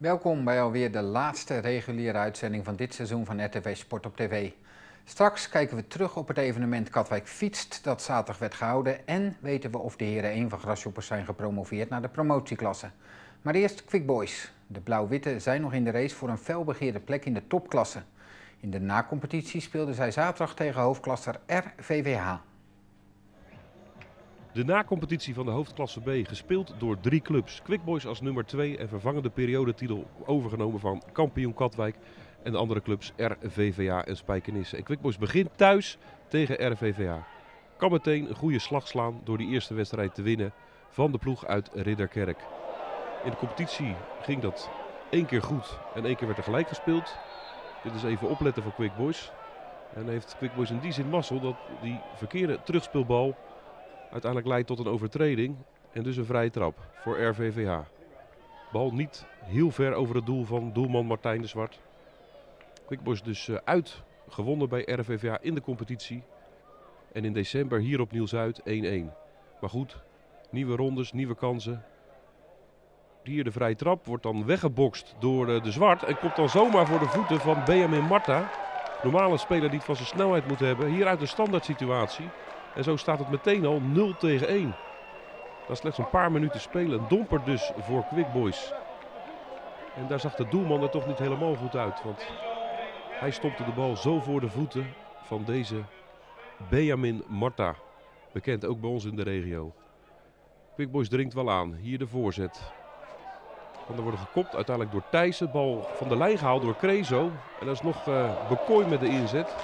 Welkom bij alweer de laatste reguliere uitzending van dit seizoen van RTV Sport op TV. Straks kijken we terug op het evenement Katwijk Fietst dat zaterdag werd gehouden en weten we of de heren 1 van Grashoppers zijn gepromoveerd naar de promotieklasse. Maar eerst Quick Boys. De Blauw-Witte zijn nog in de race voor een felbegeerde plek in de topklasse. In de nacompetitie speelden zij zaterdag tegen hoofdklasser RVVH. De nacompetitie van de hoofdklasse B gespeeld door 3 clubs. Quick Boys als nummer 2 en vervangende periodetitel overgenomen van kampioen Katwijk. En de andere clubs RVVH en Spijkenisse. En Quick Boys begint thuis tegen RVVH. Kan meteen een goede slag slaan door die eerste wedstrijd te winnen van de ploeg uit Ridderkerk. In de competitie ging dat 1 keer goed en 1 keer werd er gelijk gespeeld. Dit is even opletten voor Quick Boys. En heeft Quick Boys in die zin mazzel dat die verkeerde terugspeelbal uiteindelijk leidt tot een overtreding en dus een vrije trap voor RVVH. Bal niet heel ver over het doel van doelman Martijn de Zwart. Quick Boys dus uitgewonnen bij RVVH in de competitie. En in december hier op Nieuw-Zuid 1-1. Maar goed, nieuwe rondes, nieuwe kansen. Hier de vrije trap wordt dan weggebokst door de Zwart en komt dan zomaar voor de voeten van Benjamin Marta. Normale speler die het van zijn snelheid moet hebben. Hier uit de standaard situatie. En zo staat het meteen al 0-1. Na slechts een paar minuten spelen. Een domper dus voor Quick Boys. En daar zag de doelman er toch niet helemaal goed uit. Want hij stopte de bal zo voor de voeten van deze Benjamin Marta. Bekend ook bij ons in de regio. Quick Boys dringt wel aan. Hier de voorzet. Kan er worden gekopt. Uiteindelijk door Thijssen. Bal van de lijn gehaald door Crezo. En dat is nog Bekooi met de inzet.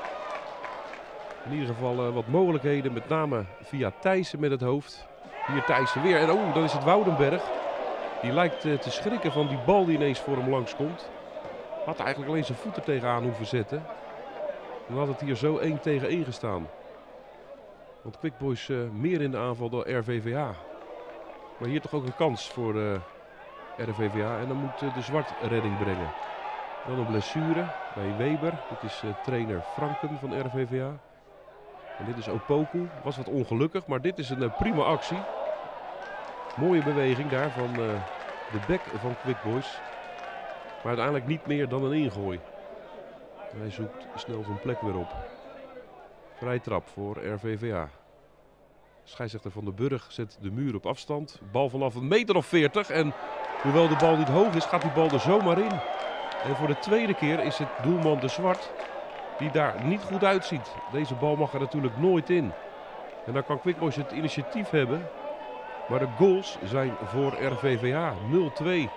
In ieder geval wat mogelijkheden, met name via Thijssen met het hoofd. Hier Thijssen weer. En dan is het Woudenberg. Die lijkt te schrikken van die bal die ineens voor hem langskomt. Had eigenlijk alleen zijn voeten tegenaan hoeven zetten. Dan had het hier zo 1 tegen 1 gestaan. Want Quick Boys meer in de aanval dan RVVH. Maar hier toch ook een kans voor RVVH. En dan moet de Zwart redding brengen. Dan een blessure bij Weber. Dit is trainer Franken van RVVH. En dit is Opoku. Was wat ongelukkig, maar dit is een prima actie. Mooie beweging daar van de bek van Quick Boys. Maar uiteindelijk niet meer dan een ingooi. Hij zoekt snel zijn plek weer op. Vrij trap voor RVVH. Scheidsrechter Van den Burg zet de muur op afstand. Bal vanaf 1,40 meter. En hoewel de bal niet hoog is, gaat die bal er zomaar in. En voor de tweede keer is het doelman de Zwart die daar niet goed uitziet. Deze bal mag er natuurlijk nooit in. En dan kan Quick Boys het initiatief hebben. Maar de goals zijn voor RVVH 0-2.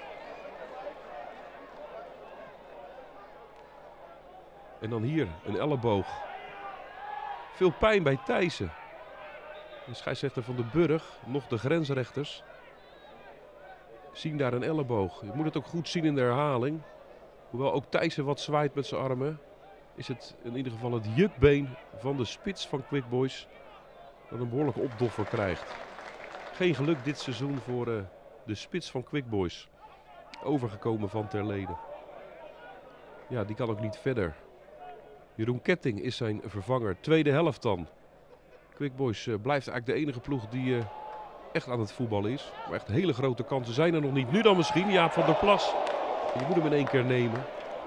En dan hier een elleboog. Veel pijn bij Thijssen. De scheidsrechter Van den Burg, nog de grensrechters, zien daar een elleboog. Je moet het ook goed zien in de herhaling. Hoewel ook Thijssen wat zwaait met zijn armen, is het in ieder geval het jukbeen van de spits van Quick Boys dat een behoorlijke opdoffer krijgt. Geen geluk dit seizoen voor de spits van Quick Boys. Overgekomen van Terlede. Ja, die kan ook niet verder. Jeroen Ketting is zijn vervanger. Tweede helft dan. Quick Boys blijft eigenlijk de enige ploeg die echt aan het voetballen is. Maar echt hele grote kansen zijn er nog niet. Nu dan misschien Jaap van der Plas. Je moet hem in 1 keer nemen.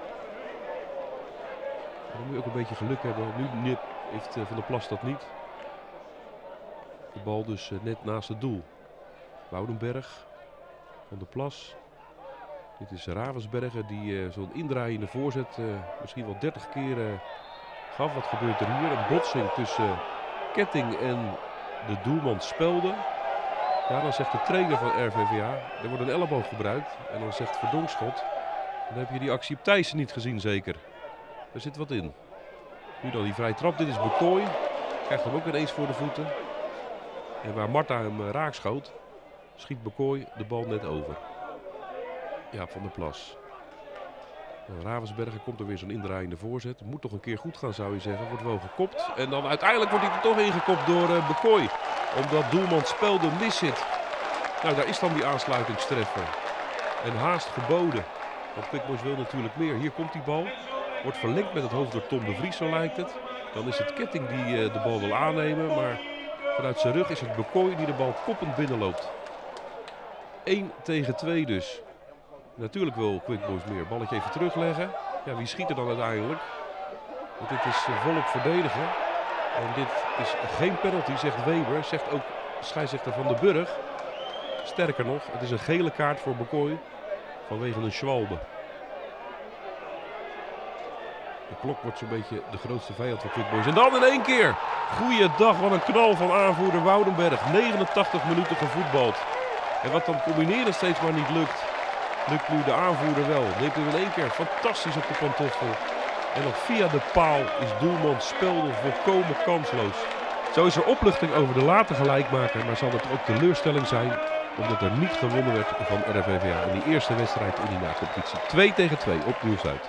Dan moet je ook een beetje geluk hebben. Nu heeft Van der Plas dat niet. De bal dus net naast het doel. Woudenberg. Van der Plas. Dit is Ravensbergen die zo'n indraaiende voorzet misschien wel 30 keer gaf. Wat gebeurt er hier? Een botsing tussen Ketting en de doelman Spelde. Ja, dan zegt de trainer van RVVH, er wordt een elleboog gebruikt. En dan zegt Verdonkschot, dan heb je die actie op Thijssen niet gezien zeker. Er zit wat in. Nu dan die vrije trap, dit is Bekooi. Krijgt hem ook ineens voor de voeten. En waar Marta hem raakschoot, schiet Bekooi de bal net over. Ja, Van der Plas. Ravensbergen komt er weer zo'n indraaiende voorzet. Moet toch een keer goed gaan zou je zeggen. Wordt wel gekopt. En dan uiteindelijk wordt hij er toch ingekopt door Bekooi. Omdat doelman Spelde mis zit. Nou, daar is dan die aansluitingstreffer. En haast geboden. Want Quick Boys wil natuurlijk meer. Hier komt die bal. Wordt verlengd met het hoofd door Tom de Vries, zo lijkt het. Dan is het Ketting die de bal wil aannemen. Maar vanuit zijn rug is het Bekooi die de bal koppend binnenloopt. 1 tegen 2 dus. Natuurlijk wil Quick Boys meer. Balletje even terugleggen. Ja, wie schiet er dan uiteindelijk? Want dit is volop verdedigen. En dit is geen penalty, zegt Weber. Zegt ook scheidsrechter Van den Burg. Sterker nog, het is een gele kaart voor Bokoy vanwege een schwalbe. De klok wordt zo'n beetje de grootste vijand van Quick Boys. En dan in één keer. Goeiedag, wat een knal van aanvoerder Woudenberg. 89 minuten gevoetbald. En wat dan combineren steeds maar niet lukt. Lukt nu de aanvoerder wel. Neemt hem in één keer fantastisch op de pantoffel. En nog via de paal is doelman Spelder volkomen kansloos. Zo is er opluchting over de late gelijkmaker. Maar zal het ook teleurstelling zijn omdat er niet gewonnen werd van RVVA in die eerste wedstrijd in die na-competitie. 2-2 op Nieuws-Zuid.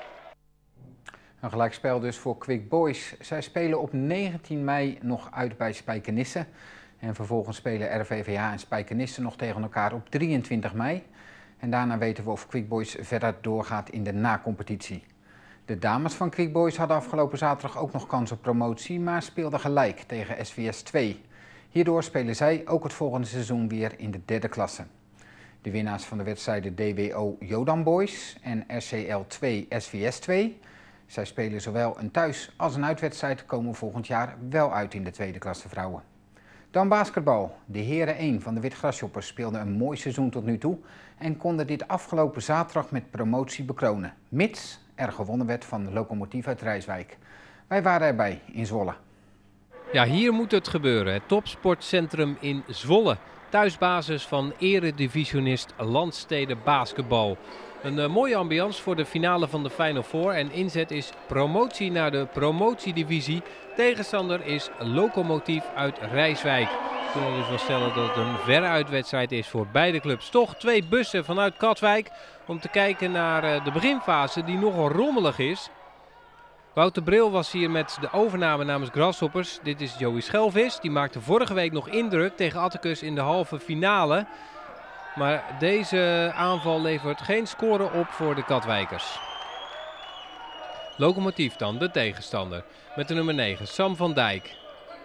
Een gelijkspel dus voor Quick Boys. Zij spelen op 19 mei nog uit bij Spijkenisse. En vervolgens spelen RVVA en Spijkenisse nog tegen elkaar op 23 mei. En daarna weten we of Quick Boys verder doorgaat in de na-competitie. De dames van Quick Boys hadden afgelopen zaterdag ook nog kans op promotie, maar speelden gelijk tegen SVS 2. Hierdoor spelen zij ook het volgende seizoen weer in de derde klasse. De winnaars van de wedstrijden DWO Jodam Boys en RCL 2 SVS 2. Zij spelen zowel een thuis- als een uitwedstrijd, komen volgend jaar wel uit in de tweede klasse vrouwen. Dan basketbal. De heren 1 van de Wit-Grasshoppers speelden een mooi seizoen tot nu toe en konden dit afgelopen zaterdag met promotie bekronen, mits er gewonnen werd van de Lokomotief uit Rijswijk. Wij waren erbij in Zwolle. Ja, hier moet het gebeuren. Het topsportcentrum in Zwolle. Thuisbasis van eredivisionist Landstede Basketbal. Een mooie ambiance voor de finale van de Final Four. En inzet is promotie naar de promotiedivisie. Tegenstander is Lokomotief uit Rijswijk. We kunnen dus wel stellen dat het een verre uitwedstrijd is voor beide clubs. Toch 2 bussen vanuit Katwijk om te kijken naar de beginfase die nogal rommelig is. Wouter Bril was hier met de overname namens Grasshoppers. Dit is Joey Schelvis. Die maakte vorige week nog indruk tegen Atticus in de halve finale. Maar deze aanval levert geen score op voor de Katwijkers. Lokomotief dan, de tegenstander. Met de nummer 9, Sam van Dijk.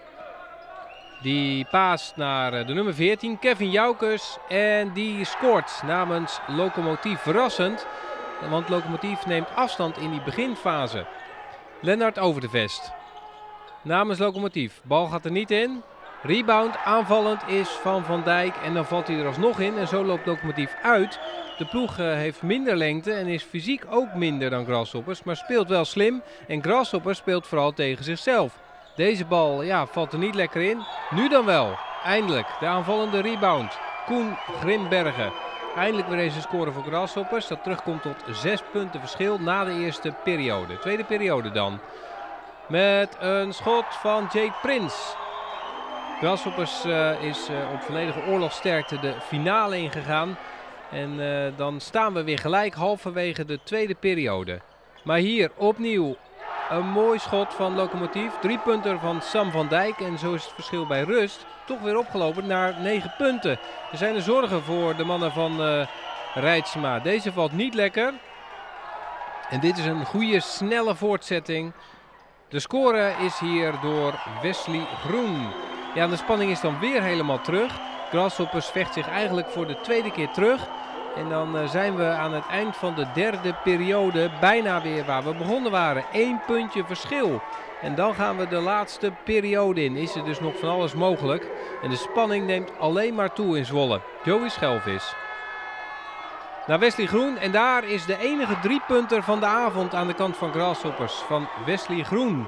Die paast naar de nummer 14, Kevin Joukes. En die scoort namens Lokomotief verrassend. Want Lokomotief neemt afstand in die beginfase. Lennart Overdevest. Namens Lokomotief. Bal gaat er niet in. Rebound aanvallend is van Dijk. En dan valt hij er alsnog in. En zo loopt Lokomotief uit. De ploeg heeft minder lengte en is fysiek ook minder dan Grasshoppers. Maar speelt wel slim. En Grasshoppers speelt vooral tegen zichzelf. Deze bal valt er niet lekker in. Nu dan wel. Eindelijk de aanvallende rebound. Koen Grimbergen. Eindelijk weer deze score voor Grasshoppers. Dat terugkomt tot 6 punten verschil na de eerste periode. Tweede periode dan. Met een schot van Jake Prins. Grasshoppers is op volledige oorlogsterkte de finale ingegaan. En dan staan we weer gelijk halverwege de tweede periode. Maar hier opnieuw een mooi schot van Lokomotief. 3-punter van Sam van Dijk. En zo is het verschil bij rust toch weer opgelopen naar 9 punten. Er zijn er zorgen voor de mannen van Reitsma. Deze valt niet lekker. En dit is een goede snelle voortzetting. De score is hier door Wesley Groen. Ja, de spanning is dan weer helemaal terug. Grasshoppers vecht zich eigenlijk voor de tweede keer terug. En dan zijn we aan het eind van de derde periode bijna weer waar we begonnen waren. 1 puntje verschil. En dan gaan we de laatste periode in. Is er dus nog van alles mogelijk. En de spanning neemt alleen maar toe in Zwolle. Joey Schelvis. Naar Wesley Groen. En daar is de enige 3-punter van de avond aan de kant van Grasshoppers. Van Wesley Groen.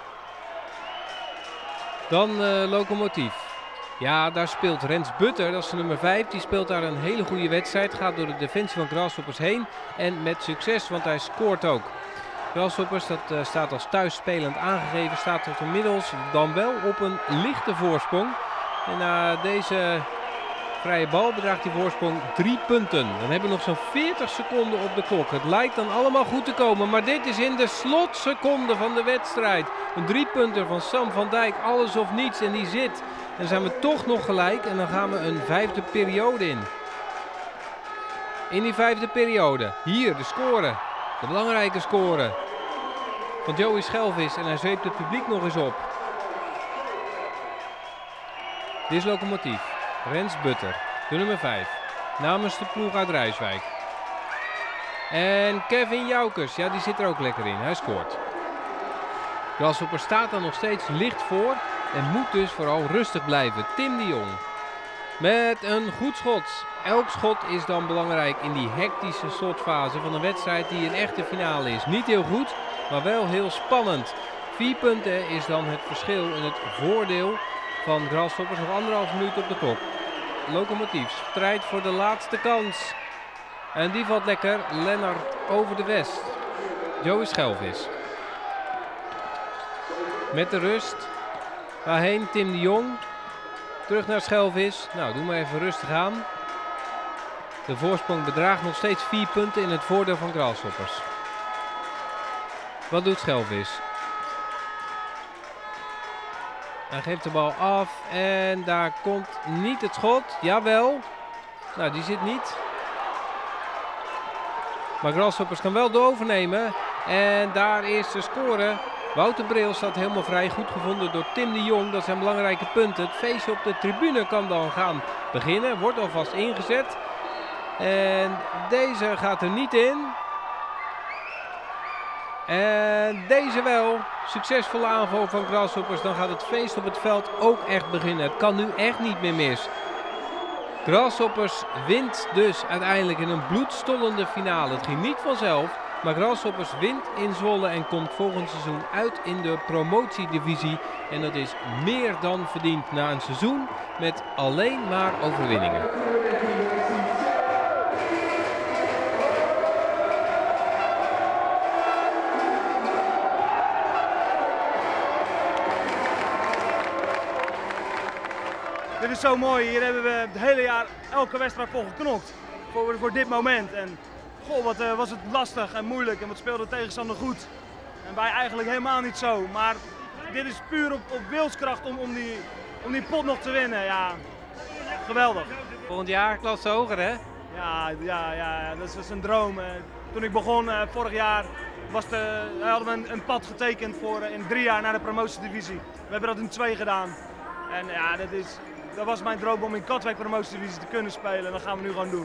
Dan Lokomotief. Ja, daar speelt Rens Butter, dat is de nummer 5. Die speelt daar een hele goede wedstrijd. Gaat door de defensie van Grasshoppers heen. En met succes, want hij scoort ook. Grasshoppers, dat staat als thuisspelend aangegeven. Staat tot inmiddels dan wel op een lichte voorsprong. En na deze vrije bal bedraagt die voorsprong 3 punten. Dan hebben we nog zo'n 40 seconden op de klok. Het lijkt dan allemaal goed te komen. Maar dit is in de slotseconde van de wedstrijd. Een 3-punter van Sam van Dijk. Alles of niets. En die zit. En dan zijn we toch nog gelijk. En dan gaan we een 5e periode in. In die 5e periode. Hier de score. De belangrijke score. Van Joey Schelvis. En hij zweept het publiek nog eens op. Dit is Lokomotief. Rens Butter, de nummer 5, namens de ploeg uit Rijswijk. En Kevin Joukers, ja, die zit er ook lekker in. Hij scoort. Grasshopper staat er nog steeds licht voor en moet dus vooral rustig blijven. Tim de Jong met een goed schot. Elk schot is dan belangrijk in die hectische slotfase van een wedstrijd die een echte finale is. Niet heel goed, maar wel heel spannend. 4 punten is dan het verschil en het voordeel van Grasshoppers. Nog 1,5 minuut op de klok. Lokomotief strijdt voor de laatste kans. En die valt lekker. Lennart over de West. Joey Schelvis. Met de rust. Waarheen Tim de Jong. Terug naar Schelvis. Nou, doe maar even rustig aan. De voorsprong bedraagt nog steeds 4 punten in het voordeel van Grasshoppers. Wat doet Schelvis? Hij geeft de bal af en daar komt niet het schot. Jawel. Nou, die zit niet. Maar Grasshoppers kan wel de overnemen. En daar is de score. Wouter Breel staat helemaal vrij. Goed gevonden door Tim de Jong. Dat zijn belangrijke punten. Het feestje op de tribune kan dan gaan beginnen. Wordt alvast ingezet. En deze gaat er niet in. En deze wel. Succesvolle aanval van Grasshoppers. Dan gaat het feest op het veld ook echt beginnen. Het kan nu echt niet meer mis. Grasshoppers wint dus uiteindelijk in een bloedstollende finale. Het ging niet vanzelf. Maar Grasshoppers wint in Zwolle en komt volgend seizoen uit in de promotiedivisie. En dat is meer dan verdiend na een seizoen met alleen maar overwinningen. Dit is zo mooi. Hier hebben we het hele jaar elke wedstrijd voor geknokt. Voor dit moment. En goh, wat was het lastig en moeilijk en wat speelde de tegenstander goed. En wij eigenlijk helemaal niet zo. Maar dit is puur op wilskracht om die pot nog te winnen. Ja, geweldig. Volgend jaar klasse hoger, hè? Ja, dat is een droom. Toen ik begon vorig jaar hadden we een pad getekend voor in 3 jaar naar de promotiedivisie. We hebben dat in 2 gedaan. En ja, dat was mijn droom om in Katwijk promotiedivisie te kunnen spelen. En dat gaan we nu gewoon doen.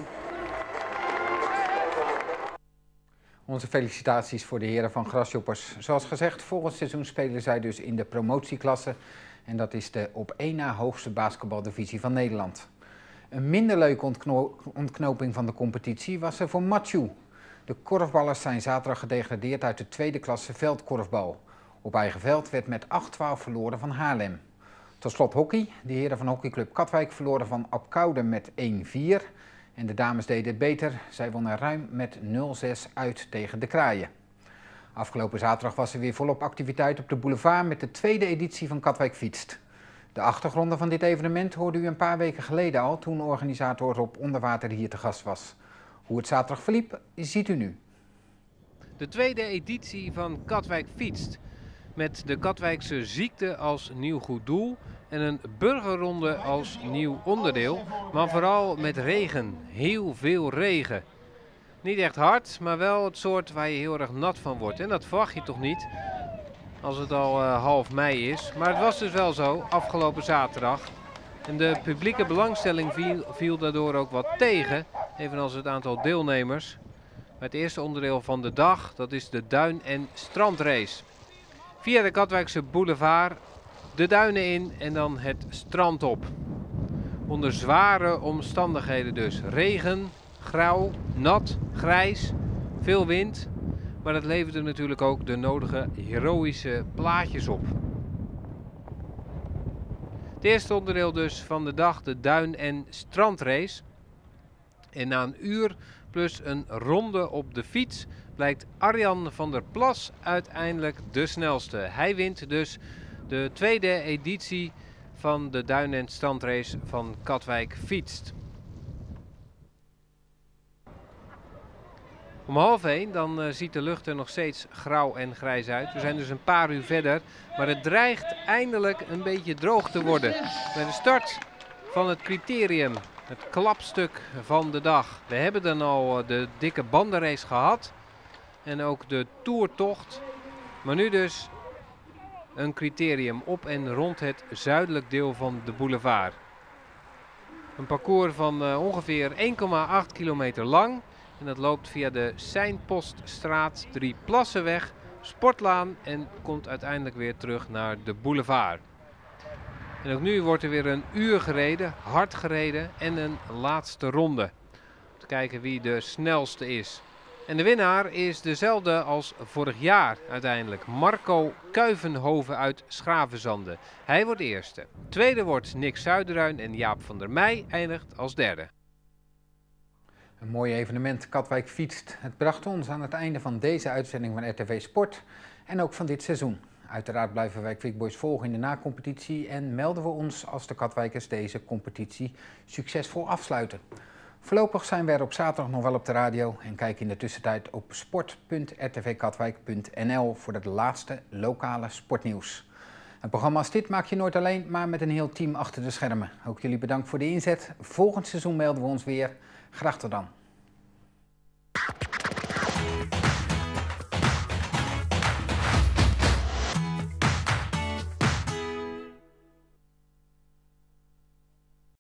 Onze felicitaties voor de heren van Grasshoppers. Zoals gezegd, volgend seizoen spelen zij dus in de promotieklasse. En dat is de op 1 na hoogste basketbaldivisie van Nederland. Een minder leuke ontknoping van de competitie was er voor Mathieu. De korfballers zijn zaterdag gedegradeerd uit de tweede klasse veldkorfbal. Op eigen veld werd met 8-12 verloren van Haarlem. Tot slot hockey. De heren van hockeyclub Katwijk verloren van Apkoude met 1-4. En de dames deden het beter. Zij wonnen ruim met 0-6 uit tegen de Kraaien. Afgelopen zaterdag was er weer volop activiteit op de boulevard met de tweede editie van Katwijk Fietst. De achtergronden van dit evenement hoorde u een paar weken geleden al toen organisator Rob Onderwater hier te gast was. Hoe het zaterdag verliep, ziet u nu. De tweede editie van Katwijk Fietst. Met de Katwijkse ziekte als nieuw goed doel en een burgerronde als nieuw onderdeel. Maar vooral met regen. Heel veel regen. Niet echt hard, maar wel het soort waar je heel erg nat van wordt. En dat verwacht je toch niet als het al half mei is. Maar het was dus wel zo afgelopen zaterdag. En de publieke belangstelling viel daardoor ook wat tegen. Evenals het aantal deelnemers. Maar het eerste onderdeel van de dag, dat is de duin- en strandrace. Via de Katwijkse boulevard de duinen in en dan het strand op. Onder zware omstandigheden dus. Regen, grauw, nat, grijs, veel wind. Maar dat leverde natuurlijk ook de nodige heroïsche plaatjes op. Het eerste onderdeel dus van de dag, de duin- en strandrace. En na een uur plus een ronde op de fiets blijkt Arjan van der Plas uiteindelijk de snelste. Hij wint dus de tweede editie van de duin- en strandrace van Katwijk Fietst. Om 12:30 dan ziet de lucht er nog steeds grauw en grijs uit. We zijn dus een paar uur verder, maar het dreigt eindelijk een beetje droog te worden. Bij de start van het criterium, het klapstuk van de dag. We hebben dan al de dikke bandenrace gehad en ook de toertocht. Maar nu dus een criterium op en rond het zuidelijk deel van de boulevard. Een parcours van ongeveer 1,8 kilometer lang. En dat loopt via de Seinpoststraat, Drieplassenweg, Sportlaan en komt uiteindelijk weer terug naar de boulevard. En ook nu wordt er weer een uur gereden, hard gereden en een laatste ronde. Om te kijken wie de snelste is. En de winnaar is dezelfde als vorig jaar uiteindelijk. Marco Kuivenhoven uit Schravenzande. Hij wordt eerste. Tweede wordt Nick Zuiderruin en Jaap van der Meij eindigt als derde. Een mooi evenement, Katwijk fietst. Het bracht ons aan het einde van deze uitzending van RTV Sport en ook van dit seizoen. Uiteraard blijven wij Quickboys volgen in de nacompetitie en melden we ons als de Katwijkers deze competitie succesvol afsluiten. Voorlopig zijn we er op zaterdag nog wel op de radio en kijk in de tussentijd op sport.rtvkatwijk.nl voor het laatste lokale sportnieuws. Een programma als dit maak je nooit alleen, maar met een heel team achter de schermen. Ook jullie bedankt voor de inzet. Volgend seizoen melden we ons weer. Graag tot dan.